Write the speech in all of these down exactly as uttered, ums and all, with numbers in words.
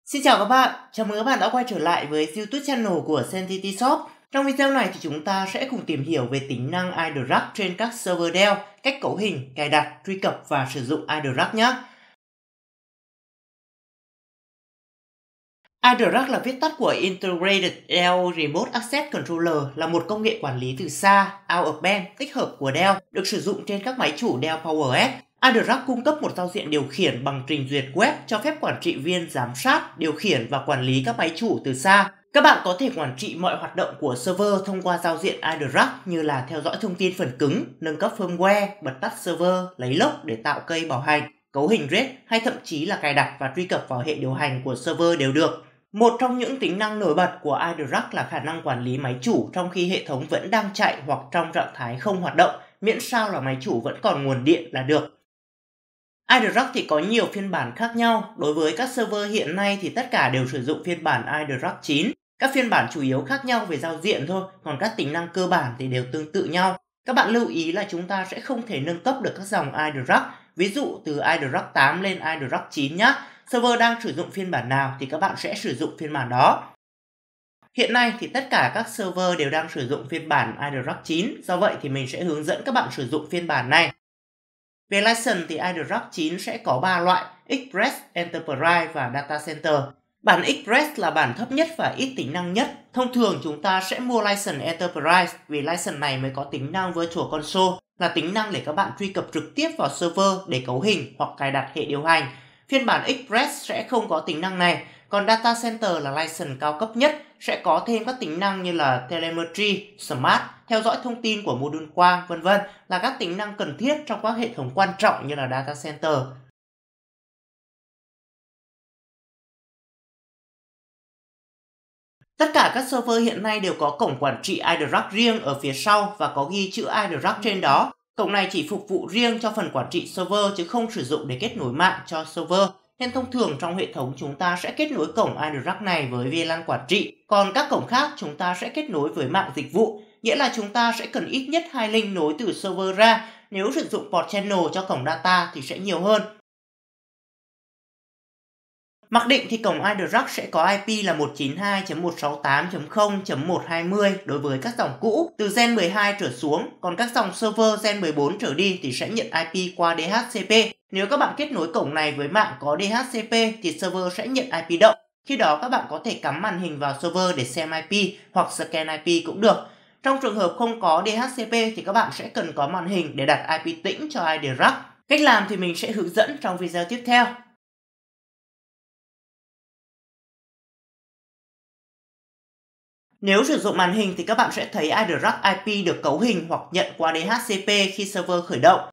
Xin chào các bạn, chào mừng các bạn đã quay trở lại với YouTube channel của Sentity Shop. Trong video này thì chúng ta sẽ cùng tìm hiểu về tính năng iDRAC trên các server Dell, cách cấu hình, cài đặt, truy cập và sử dụng iDRAC nhé. iDRAC là viết tắt của Integrated Dell Remote Access Controller, là một công nghệ quản lý từ xa, out of band tích hợp của Dell, được sử dụng trên các máy chủ Dell PowerEdge. iDRAC cung cấp một giao diện điều khiển bằng trình duyệt web cho phép quản trị viên giám sát, điều khiển và quản lý các máy chủ từ xa. Các bạn có thể quản trị mọi hoạt động của server thông qua giao diện iDRAC như là theo dõi thông tin phần cứng, nâng cấp firmware, bật tắt server, lấy log để tạo cây bảo hành, cấu hình RAID hay thậm chí là cài đặt và truy cập vào hệ điều hành của server đều được. Một trong những tính năng nổi bật của iDRAC là khả năng quản lý máy chủ trong khi hệ thống vẫn đang chạy hoặc trong trạng thái không hoạt động, miễn sao là máy chủ vẫn còn nguồn điện là được. iDRAC thì có nhiều phiên bản khác nhau. Đối với các server hiện nay thì tất cả đều sử dụng phiên bản iDRAC chín. Các phiên bản chủ yếu khác nhau về giao diện thôi, còn các tính năng cơ bản thì đều tương tự nhau. Các bạn lưu ý là chúng ta sẽ không thể nâng cấp được các dòng iDRAC, ví dụ từ iDRAC tám lên iDRAC chín nhé. Server đang sử dụng phiên bản nào thì các bạn sẽ sử dụng phiên bản đó. Hiện nay thì tất cả các server đều đang sử dụng phiên bản iDRAC chín, do vậy thì mình sẽ hướng dẫn các bạn sử dụng phiên bản này. Về license thì iDRAC chín sẽ có ba loại: Express, Enterprise và Data Center. Bản Express là bản thấp nhất và ít tính năng nhất. Thông thường chúng ta sẽ mua license Enterprise vì license này mới có tính năng Virtual Console, là tính năng để các bạn truy cập trực tiếp vào server để cấu hình hoặc cài đặt hệ điều hành. Phiên bản Express sẽ không có tính năng này, còn Data Center là license cao cấp nhất, sẽ có thêm các tính năng như là Telemetry, Smart, theo dõi thông tin của mô đun quang, vân vân là các tính năng cần thiết trong các hệ thống quan trọng như là Data Center. Tất cả các server hiện nay đều có cổng quản trị iDRAC riêng ở phía sau và có ghi chữ iDRAC trên đó. Cổng này chỉ phục vụ riêng cho phần quản trị server chứ không sử dụng để kết nối mạng cho server. Nên thông thường trong hệ thống chúng ta sẽ kết nối cổng iDRAC này với vê lan quản trị. Còn các cổng khác chúng ta sẽ kết nối với mạng dịch vụ, nghĩa là chúng ta sẽ cần ít nhất hai link nối từ server ra. Nếu sử dụng port channel cho cổng data thì sẽ nhiều hơn. Mặc định thì cổng iDRAC sẽ có i pê là một chín hai chấm một sáu tám chấm không chấm một hai không đối với các dòng cũ từ gen mười hai trở xuống, còn các dòng server gen mười bốn trở đi thì sẽ nhận i pê qua đê hát xê pê. Nếu các bạn kết nối cổng này với mạng có đê hát xê pê thì server sẽ nhận i pê động. Khi đó các bạn có thể cắm màn hình vào server để xem i pê hoặc scan i pê cũng được. Trong trường hợp không có đê hát xê pê thì các bạn sẽ cần có màn hình để đặt i pê tĩnh cho iDRAC. Cách làm thì mình sẽ hướng dẫn trong video tiếp theo. Nếu sử dụng màn hình thì các bạn sẽ thấy iDRAC i pê được cấu hình hoặc nhận qua đê hát xê pê khi server khởi động.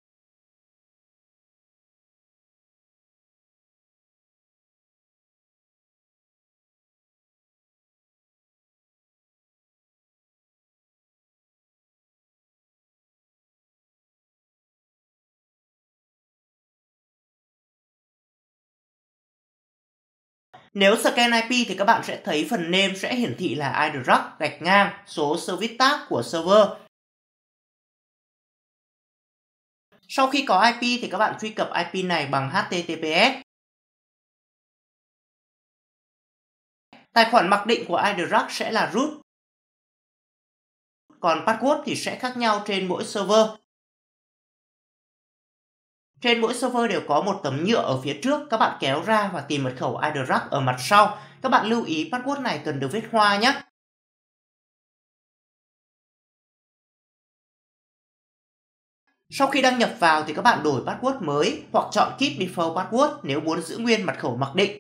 Nếu scan i pê thì các bạn sẽ thấy phần name sẽ hiển thị là iDRAC gạch ngang số service tag của server. Sau khi có i pê thì các bạn truy cập i pê này bằng hát tê tê pê ét. Tài khoản mặc định của iDRAC sẽ là root. Còn password thì sẽ khác nhau trên mỗi server. Trên mỗi server đều có một tấm nhựa ở phía trước, các bạn kéo ra và tìm mật khẩu iDRAC ở mặt sau. Các bạn lưu ý password này cần được viết hoa nhé. Sau khi đăng nhập vào thì các bạn đổi password mới hoặc chọn Keep Default Password nếu muốn giữ nguyên mật khẩu mặc định.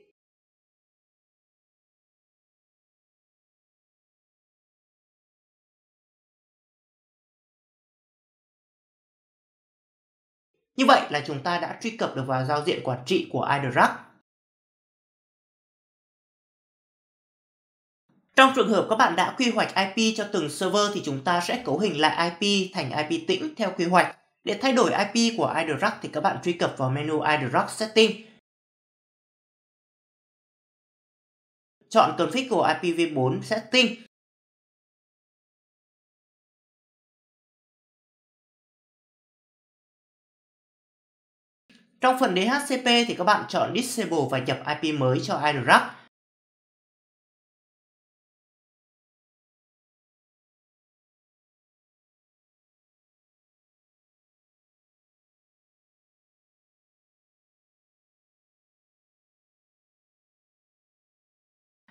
Như vậy là chúng ta đã truy cập được vào giao diện quản trị của iDRAC. Trong trường hợp các bạn đã quy hoạch i pê cho từng server thì chúng ta sẽ cấu hình lại i pê thành i pê tĩnh theo quy hoạch. Để thay đổi i pê của iDRAC thì các bạn truy cập vào menu iDRAC Setting. Chọn Configure i pê v bốn Setting. Trong phần đê hát xê pê thì các bạn chọn Disable và nhập i pê mới cho iDRAC.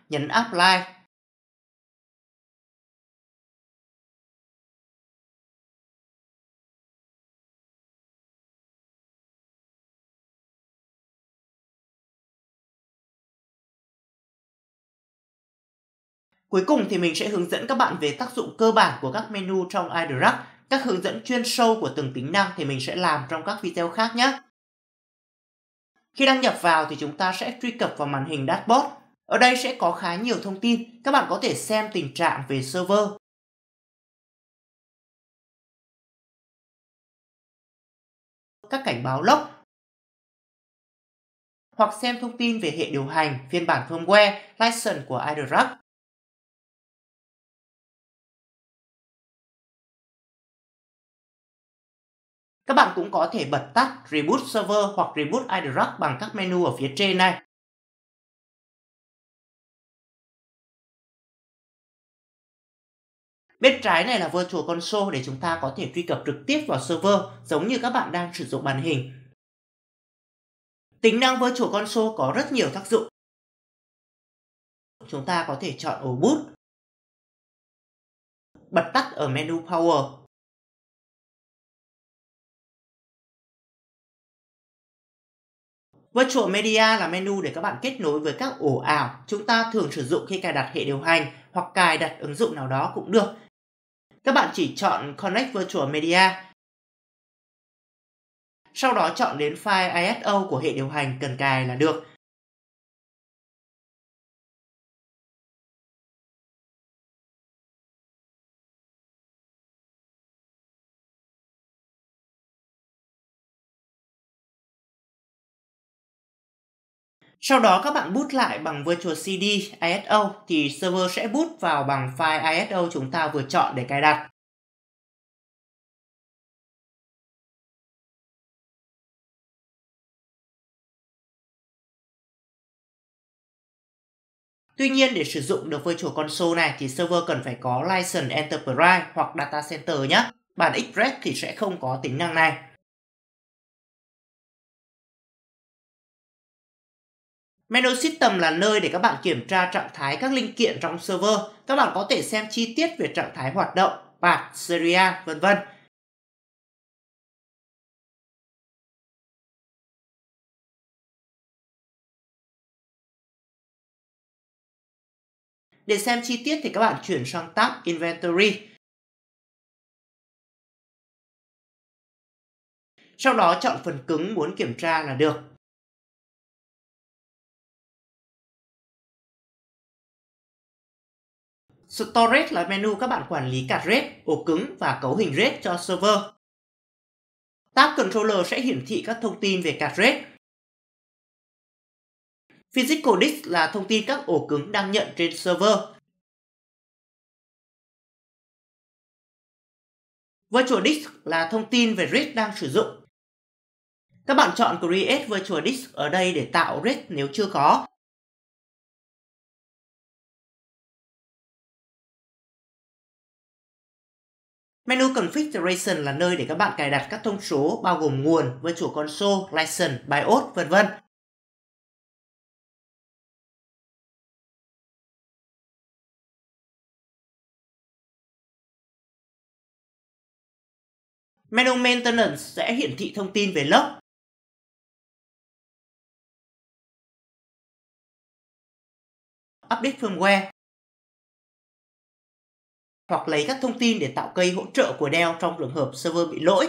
nhấn Apply. Cuối cùng thì mình sẽ hướng dẫn các bạn về tác dụng cơ bản của các menu trong iDRUG. Các hướng dẫn chuyên sâu của từng tính năng thì mình sẽ làm trong các video khác nhé. Khi đăng nhập vào thì chúng ta sẽ truy cập vào màn hình dashboard. Ở đây sẽ có khá nhiều thông tin. Các bạn có thể xem tình trạng về server, các cảnh báo log, hoặc xem thông tin về hệ điều hành, phiên bản firmware, license của iDRUG. Các bạn cũng có thể bật tắt Reboot Server hoặc Reboot iDRUG bằng các menu ở phía trên này. Bên trái này là Virtual Console để chúng ta có thể truy cập trực tiếp vào server giống như các bạn đang sử dụng màn hình. Tính năng Virtual Console có rất nhiều tác dụng. Chúng ta có thể chọn ổ boot, bật tắt ở menu Power. Virtual Media là menu để các bạn kết nối với các ổ ảo chúng ta thường sử dụng khi cài đặt hệ điều hành hoặc cài đặt ứng dụng nào đó cũng được. Các bạn chỉ chọn Connect Virtual Media. Sau đó chọn đến file i ét o của hệ điều hành cần cài là được. Sau đó các bạn boot lại bằng Virtual xê đê i ét o thì server sẽ boot vào bằng file i ét o chúng ta vừa chọn để cài đặt. Tuy nhiên để sử dụng được Virtual Console này thì server cần phải có License Enterprise hoặc Data Center nhé. Bản Express thì sẽ không có tính năng này. Menu System là nơi để các bạn kiểm tra trạng thái các linh kiện trong server. Các bạn có thể xem chi tiết về trạng thái hoạt động, path, serial, vân vân. Để xem chi tiết thì các bạn chuyển sang tab Inventory. Sau đó chọn phần cứng muốn kiểm tra là được. Storage là menu các bạn quản lý card RAID, ổ cứng và cấu hình RAID cho server. Tab Controller sẽ hiển thị các thông tin về card RAID. Physical Disk là thông tin các ổ cứng đang nhận trên server. Virtual Disk là thông tin về RAID đang sử dụng. Các bạn chọn Create Virtual Disk ở đây để tạo RAID nếu chưa có. Menu Configuration là nơi để các bạn cài đặt các thông số bao gồm nguồn, Virtual Console, License, BIOS, vân vân. Menu Maintenance sẽ hiển thị thông tin về log. Update firmware hoặc lấy các thông tin để tạo cây hỗ trợ của Dell trong trường hợp server bị lỗi.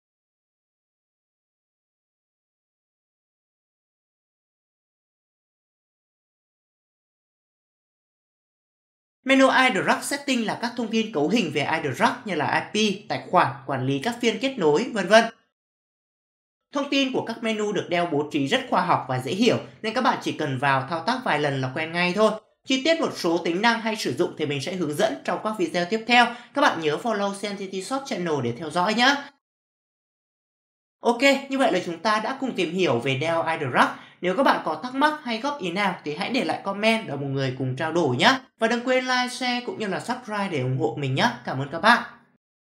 Menu iDRUG Setting là các thông tin cấu hình về iDRUG như là i pê, tài khoản, quản lý các phiên kết nối, vân vân. Thông tin của các menu được Dell bố trí rất khoa học và dễ hiểu nên các bạn chỉ cần vào thao tác vài lần là quen ngay thôi. Chi tiết một số tính năng hay sử dụng thì mình sẽ hướng dẫn trong các video tiếp theo. Các bạn nhớ follow xê en tê tê Shop Channel để theo dõi nhé. Ok, như vậy là chúng ta đã cùng tìm hiểu về Dell iDRUG. Nếu các bạn có thắc mắc hay góp ý nào thì hãy để lại comment để mọi người cùng trao đổi nhé. Và đừng quên like, share cũng như là subscribe để ủng hộ mình nhé. Cảm ơn các bạn.